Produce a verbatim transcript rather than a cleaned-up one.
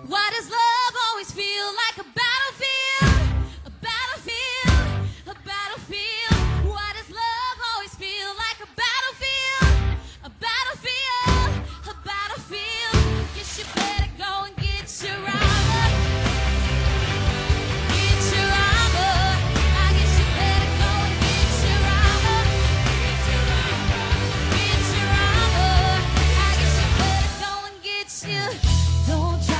Why does love always feel like a battlefield? A battlefield, a battlefield. Why does love always feel like a battlefield? A battlefield, a battlefield. Guess you better go and get your armor. Get your armor. I guess you better go and get your armor. Get your armor. Get your armor. I guess you better go and get your. Don't try